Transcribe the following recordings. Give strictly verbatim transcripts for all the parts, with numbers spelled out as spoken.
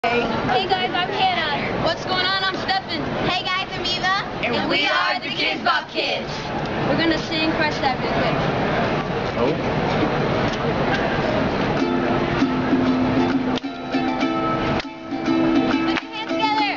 Hey guys, I'm Hannah. What's going on? I'm Stefan. Hey guys, I'm Eva. And, and we are the Kidz Bop Kids. We're gonna sing Crush That real quick. Oh. Put your hands together.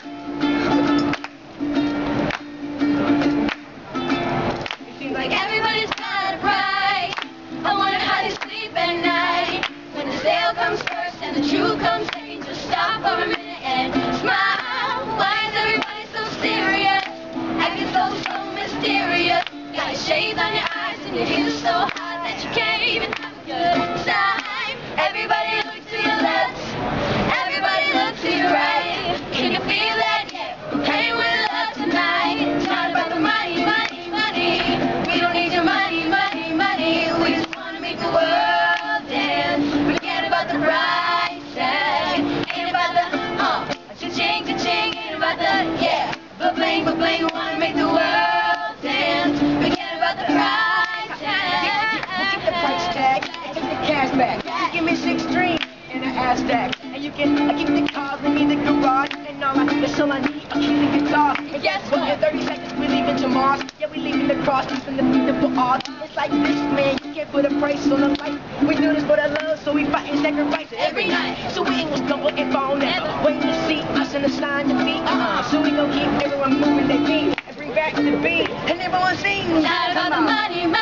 It seems like everybody's got a price. I wonder how they sleep at night. When the sale comes first and the truth comes second, just stop for a minute and smile. Why is everybody so serious? Acting so, so mysterious. Got your shades on your eyes and your heels so hot that you can't even have a good time. Everybody look to your left. Everybody look to your right. Can you feel that? Yeah, we're playing with love tonight. It's not about the money, money, money. We don't need your money, money, money. We just want to make the world dance. Forget about the price tag. Ain't about the, uh, cha-ching, cha-ching. Ain't about the, yeah, ba-bling, ba-bling. Want to make the world dance. Forget about the price tag. Get the price tag and get the cash back. You give me six dreams and an ass tag. And you can I keep the cars and me the garage. And all I, that's all I need. I keep the guitar. And guess what? In thirty seconds we leaving to Mars. Yeah, we leaving the cross. Leaving the beat for art. It's like this, man. You can't put a price on a life. We do this for the love, so we fight and sacrifice every night. So we ain't gonna stumble and fall never. Waiting to see us in the sign to beat. Uh-uh. So we gon' keep everyone moving their feet and bring back the beat. And everyone sings. Not about the money, money.